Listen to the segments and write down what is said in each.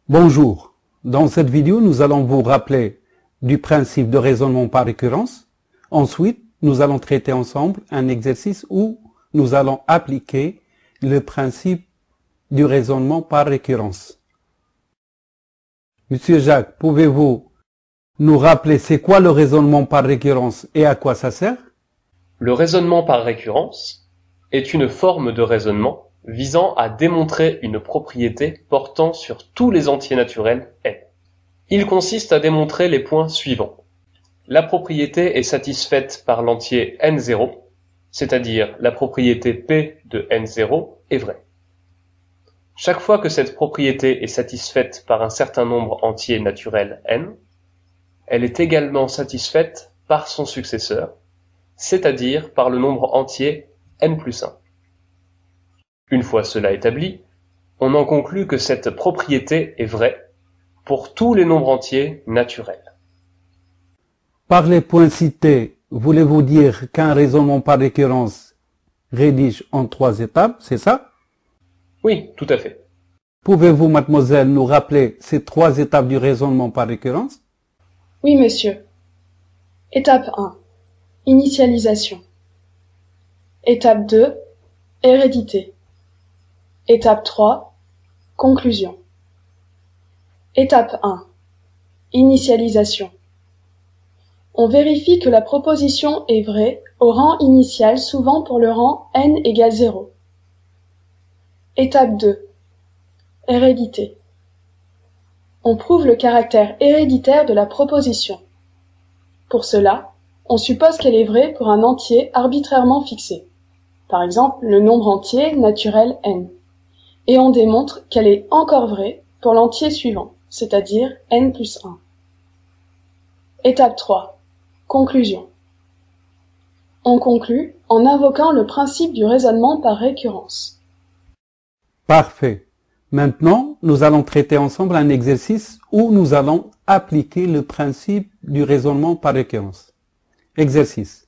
Bonjour, dans cette vidéo nous allons vous rappeler du principe de raisonnement par récurrence. Ensuite, nous allons traiter ensemble un exercice où nous allons appliquer le principe du raisonnement par récurrence. Monsieur Jacques, pouvez-vous nous rappeler c'est quoi le raisonnement par récurrence et à quoi ça sert? Le raisonnement par récurrence est une forme de raisonnement visant à démontrer une propriété portant sur tous les entiers naturels n. Il consiste à démontrer les points suivants. La propriété est satisfaite par l'entier n0, c'est-à-dire la propriété P de n0 est vraie. Chaque fois que cette propriété est satisfaite par un certain nombre entier naturel n, elle est également satisfaite par son successeur, c'est-à-dire par le nombre entier n plus 1. Une fois cela établi, on en conclut que cette propriété est vraie pour tous les nombres entiers naturels. Par les points cités, voulez-vous dire qu'un raisonnement par récurrence rédige en 3 étapes, c'est ça? Oui, tout à fait. Pouvez-vous, mademoiselle, nous rappeler ces 3 étapes du raisonnement par récurrence? Oui, monsieur. Étape 1. Initialisation. Étape 2. Hérédité. Étape 3. Conclusion. Étape 1. Initialisation. On vérifie que la proposition est vraie au rang initial, souvent pour le rang n égale 0. Étape 2. Hérédité. On prouve le caractère héréditaire de la proposition. Pour cela, on suppose qu'elle est vraie pour un entier arbitrairement fixé, par exemple le nombre entier naturel n, et on démontre qu'elle est encore vraie pour l'entier suivant, c'est-à-dire n plus 1. Étape 3. Conclusion. On conclut en invoquant le principe du raisonnement par récurrence. Parfait. Maintenant, nous allons traiter ensemble un exercice où nous allons appliquer le principe du raisonnement par récurrence. Exercice.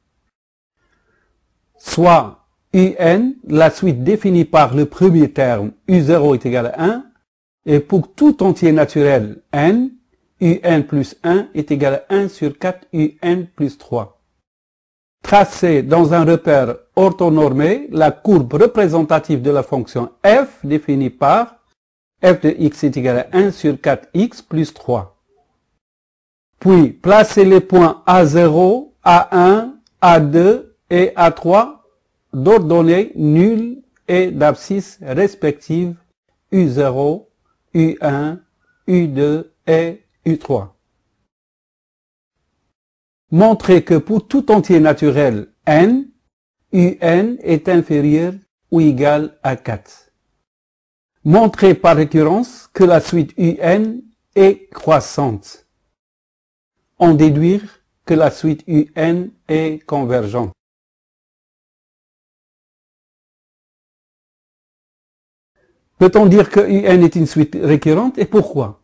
Soit un, la suite définie par le premier terme u0 est égal à 1, et pour tout entier naturel n, un plus 1 est égal à 1 sur 4 un plus 3. Tracez dans un repère orthonormé la courbe représentative de la fonction f définie par f de x est égal à 1 sur 4x plus 3. Puis, placez les points A0, A1, A2 et A3 d'ordonnées nulles et d'abscisse respectives U0, U1, U2 et U3. Montrez que pour tout entier naturel n, un est inférieur ou égal à 4. Montrez par récurrence que la suite un est croissante. En déduire que la suite un est convergente. Peut-on dire que un est une suite récurrente et pourquoi?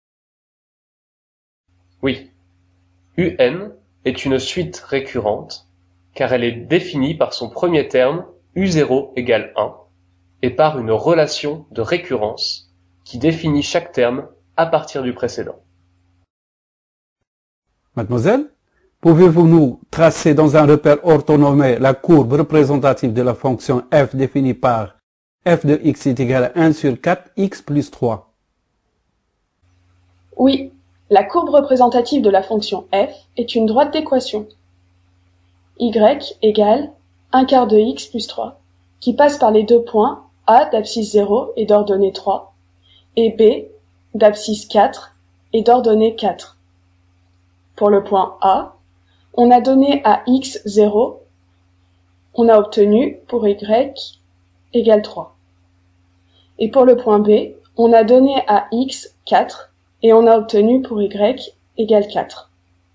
Oui. Un est une suite récurrente car elle est définie par son premier terme u0 égale 1 et par une relation de récurrence qui définit chaque terme à partir du précédent. Mademoiselle, pouvez-vous nous tracer dans un repère orthonormé la courbe représentative de la fonction f définie par f de x est égal à 1 sur 4 x plus 3? Oui, la courbe représentative de la fonction f est une droite d'équation. Y égale 1 quart de x plus 3, qui passe par les deux points A d'abscisse 0 et d'ordonnée 3, et B d'abscisse 4 et d'ordonnée 4. Pour le point A, on a donné à x 0, on a obtenu pour y égale 3. Et pour le point B, on a donné à x 4 et on a obtenu pour y égale 4.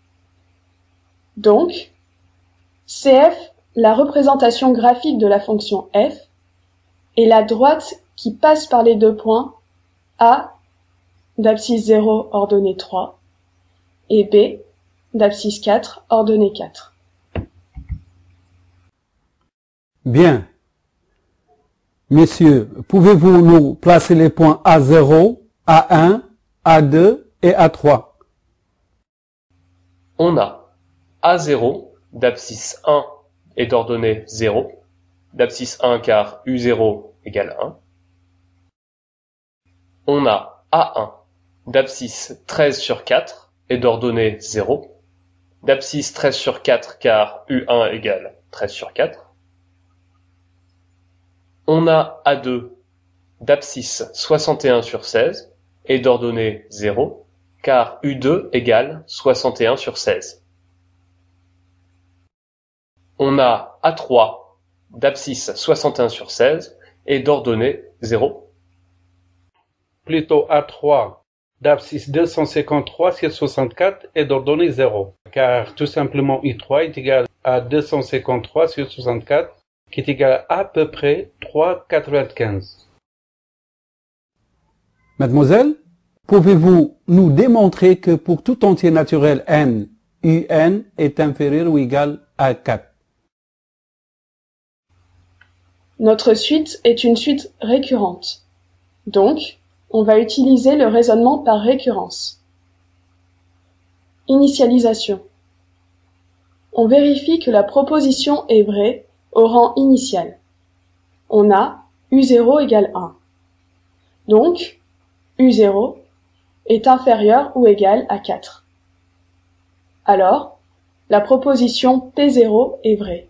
Donc, CF, la représentation graphique de la fonction f, est la droite qui passe par les deux points A d'abscisse 0 ordonnée 3 et B d'abscisse 4 ordonnée 4. Bien. Messieurs, pouvez-vous nous placer les points A0, A1, A2 et A3. On a A0 d'abscisse 1 et d'ordonnée 0, d'abscisse 1 car U0 égale 1. On a A1 d'abscisse 13 sur 4 et d'ordonnée 0, d'abscisse 13 sur 4 car U1 égale 13 sur 4. On a A2 d'abscisse 61 sur 16 et d'ordonnée 0, car U2 égale 61 sur 16. On a A3 d'abscisse 61 sur 16 et d'ordonnée 0. Plutôt A3 d'abscisse 253 sur 64 et d'ordonnée 0, car tout simplement U3 est égal à 253 sur 64, qui est égal à peu près 3,95. Mademoiselle, pouvez-vous nous démontrer que pour tout entier naturel n, un est inférieur ou égal à 4? Notre suite est une suite récurrente. Donc, on va utiliser le raisonnement par récurrence. Initialisation. On vérifie que la proposition est vraie au rang initial. On a U0 égale 1. Donc, U0 est inférieur ou égal à 4. Alors, la proposition P0 est vraie.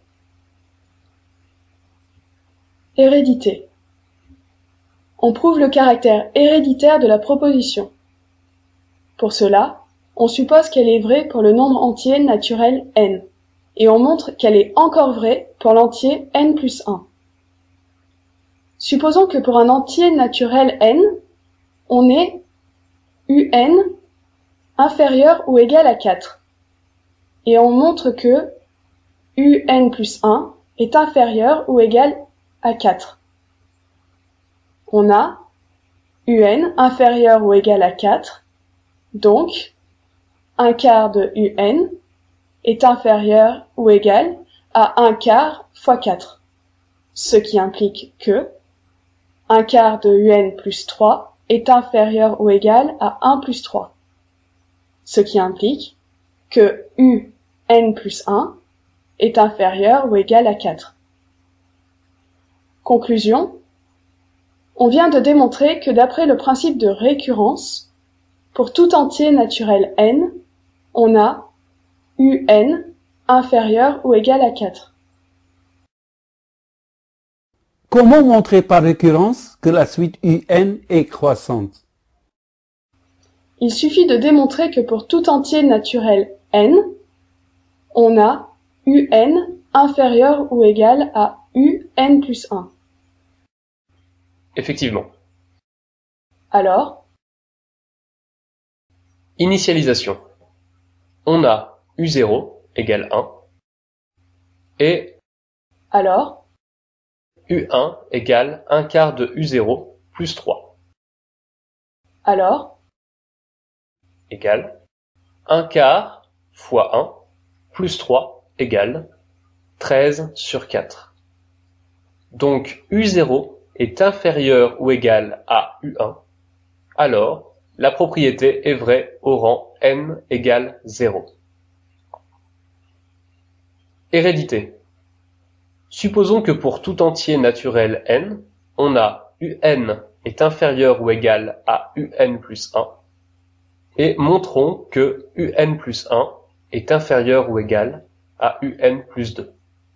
Hérédité. On prouve le caractère héréditaire de la proposition. Pour cela, on suppose qu'elle est vraie pour le nombre entier naturel n, et on montre qu'elle est encore vraie pour l'entier n plus 1. Supposons que pour un entier naturel n, on ait un inférieur ou égal à 4, et on montre que un plus 1 est inférieur ou égal à 4. On a un inférieur ou égal à 4, donc un quart de un est inférieur ou égal à un quart fois 4, ce qui implique que un quart de un plus 3 est inférieur ou égal à 1 plus 3, ce qui implique que un plus 1 est inférieur ou égal à 4. Conclusion. On vient de démontrer que d'après le principe de récurrence, pour tout entier naturel n, on a un inférieur ou égal à 4. Comment montrer par récurrence que la suite un est croissante? Il suffit de démontrer que pour tout entier naturel n, on a un inférieur ou égal à un plus 1. Effectivement. Alors, initialisation. On a U0 égale 1 et alors, U1 égale 1 quart de U0 plus 3 alors, égale 1 quart fois 1 plus 3 égale 13 sur 4. Donc U0 est inférieur ou égal à U1, alors la propriété est vraie au rang n égale 0. Hérédité. Supposons que pour tout entier naturel n, on a un est inférieur ou égal à un plus 1, et montrons que un plus 1 est inférieur ou égal à un plus 2.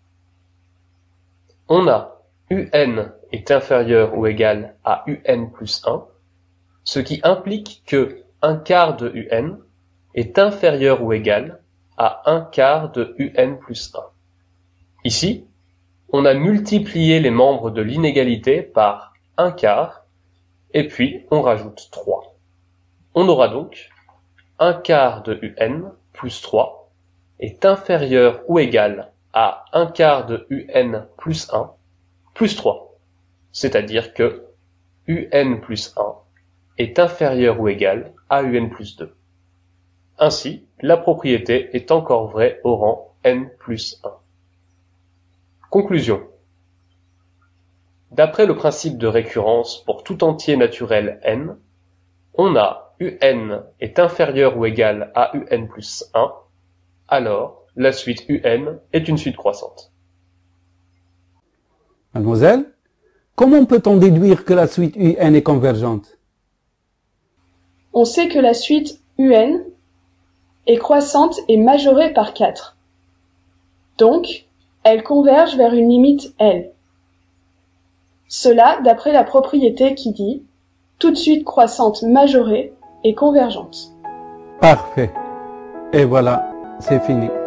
On a un est inférieur ou égal à un plus 1, ce qui implique que 1 quart de un est inférieur ou égal à 1 quart de un plus 1. Ici, on a multiplié les membres de l'inégalité par 1 quart, et puis on rajoute 3. On aura donc 1 quart de un plus 3 est inférieur ou égal à 1 quart de un plus 1 plus 3. C'est-à-dire que un plus 1 est inférieur ou égal à un plus 2. Ainsi, la propriété est encore vraie au rang n plus 1. Conclusion. D'après le principe de récurrence pour tout entier naturel n, on a UN est inférieur ou égal à UN plus 1, alors la suite UN est une suite croissante. Mademoiselle, comment peut-on déduire que la suite UN est convergente? On sait que la suite UN est croissante et majorée par 4. Donc, elle converge vers une limite L. Cela d'après la propriété qui dit « toute suite croissante majorée est convergente ». Parfait. Et voilà, c'est fini.